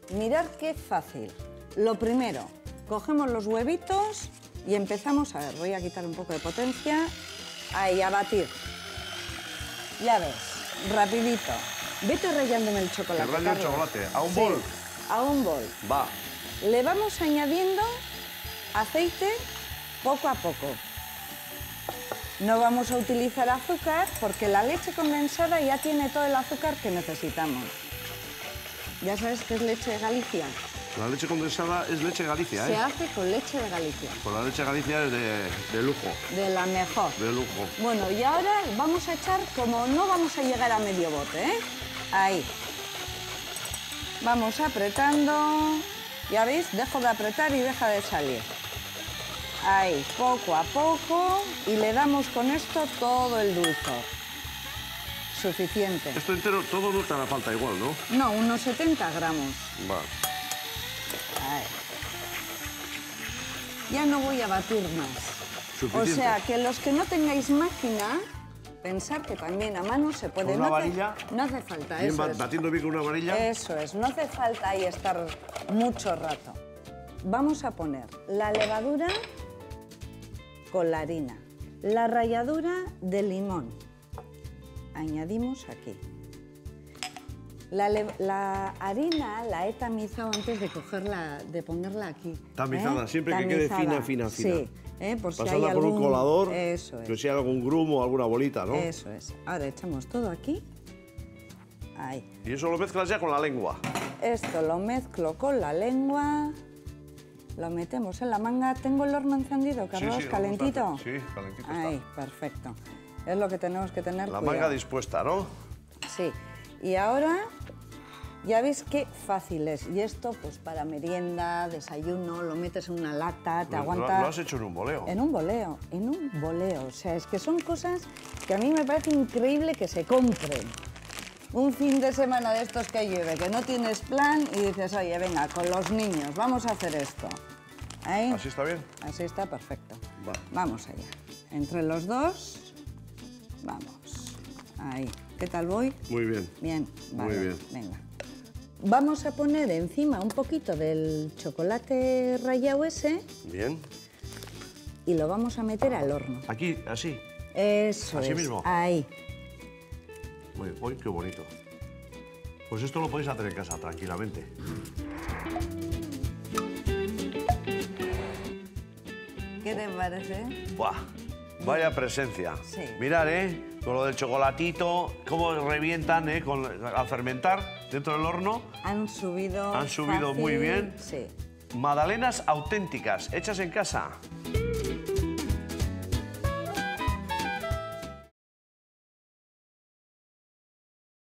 mirad qué fácil. Lo primero, cogemos los huevitos y empezamos, a ver, voy a quitar un poco de potencia, ahí, a batir. Ya ves, rapidito. Vete rallándome el chocolate, ¿Te rayo el chocolate? ¿A un sí, bol? A un bol. Va. Le vamos añadiendo aceite poco a poco. No vamos a utilizar azúcar porque la leche condensada ya tiene todo el azúcar que necesitamos. ¿Ya sabes qué es leche de Galicia? La leche condensada es leche de Galicia, ¿eh? Se hace con leche de Galicia. Pues la leche de Galicia es de lujo. De la mejor. De lujo. Bueno, y ahora vamos a echar, como no vamos a llegar a medio bote, ¿eh? Ahí. Vamos apretando. Ya veis, dejo de apretar y deja de salir. Ahí, poco a poco. Y le damos con esto todo el dulzor. Suficiente. Esto entero, todo no te hará falta igual, ¿no? No, unos 70 gramos. Va. Ahí. Ya no voy a batir más. Suficiente. O sea, que los que no tengáis máquina, pensad que también a mano se puede... ¿Con una varilla? No hace falta, Bien, eso es. batiendo bien con una varilla. Eso es, no hace falta ahí estar mucho rato. Vamos a poner la levadura con la harina, la ralladura de limón. Añadimos aquí. La harina la he tamizado antes de cogerla, de ponerla aquí. Tamizada, siempre que quede fina, fina, fina. Sí, por si hay Pasarla por algún... un colador, Eso es. que sea algún grumo o alguna bolita, ¿no? Eso es. Ahora echamos todo aquí. Ahí. Y eso lo mezclas ya con la lengua. Esto lo mezclo con la lengua. Lo metemos en la manga. ¿Tengo el horno encendido, Carlos? Sí, sí, ¿Calentito? Sí, calentito Ahí, está. perfecto. Es lo que tenemos que tener La cuidado. manga dispuesta, ¿no? Sí. Y ahora, ya veis qué fácil es. Y esto, pues para merienda, desayuno, lo metes en una lata, te aguanta... Lo has hecho en un boleo. En un boleo, en un boleo. O sea, es que son cosas que a mí me parece increíble que se compren. Un fin de semana de estos que llueve, que no tienes plan y dices, oye, venga, con los niños, vamos a hacer esto. ¿Ahí? ¿Así está bien? Así está perfecto. Va. Vamos allá. Entre los dos, vamos. Ahí. ¿Qué tal voy? Muy bien. Bien. Vale. Muy bien. Venga. Vamos a poner encima un poquito del chocolate rallado ese Bien. y lo vamos a meter al horno. Aquí, así. Eso ¿Así es. mismo? Ahí. Uy, qué bonito. Pues esto lo podéis hacer en casa, tranquilamente. ¿Qué te parece? ¡Buah! Vaya presencia. Sí. Mirad, con lo del chocolatito, cómo revientan, al fermentar dentro del horno. Han subido Han subido fácil. muy bien. Sí. Magdalenas auténticas, hechas en casa.